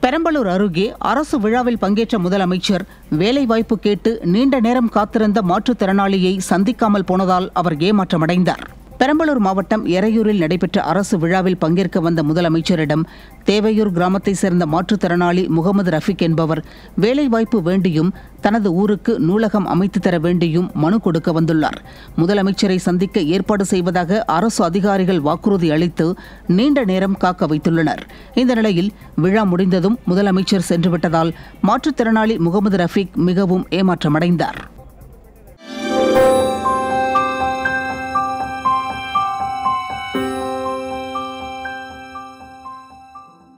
பெரம்பலூர் அருகே அரசு விழாவில் பங்கேற்ற முதலமைச்சர் வேலைவாய்ப்பு கேட்டு நீண்ட நேரம் காத்திருந்த மாற்றுத்திறனாளியை சந்திக்காமல் போனதால் அவர் ஏமாற்றமடைந்தார். பெரம்பலூர் மாவட்டம் எறையூரில் நடைபெற்ற அரசு விழாவில் பங்கேற்க வந்த முதலமைச்சரிடம் தேவையூர் கிராமத்தைச் சேர்ந்த மாற்றுத்திறனாளி முகமது ரஃபீக் என்பவர் வேலைவாய்ப்பு வேண்டியும் தனது ஊருக்கு நூலகம் அமைத்து தர வேண்டியும் மனு கொடுக்க வந்துள்ளார். முதலமைச்சரை சந்திக்க ஏற்பாடு செய்வதாக அரசு அதிகாரிகள் வாக்குறுதி அளித்து நீண்ட நேரம் காக்க வைத்துள்ளனர். இந்த நிலையில் விழா முடிந்ததும் முதலமைச்சர் சென்றுவிட்டதால் மாற்றுத்திறனாளி முகமது ரஃபீக் மிகவும் ஏமாற்றமடைந்தார்.